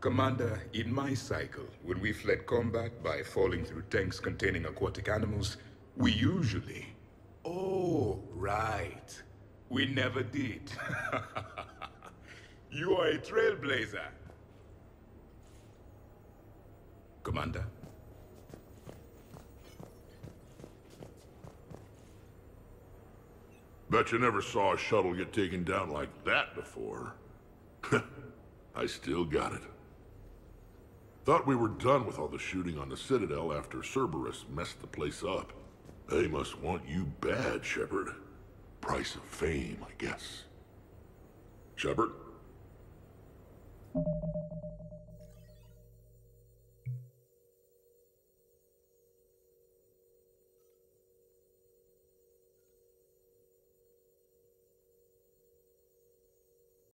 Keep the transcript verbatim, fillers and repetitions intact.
Commander, in my cycle, when we fled combat by falling through tanks containing aquatic animals, we usually... Oh, right. We never did. You are a trailblazer. Commander? Bet you never saw a shuttle get taken down like that before. I still got it. Thought we were done with all the shooting on the Citadel after Cerberus messed the place up. They must want you bad, Shepard. Price of fame, I guess. Shepard?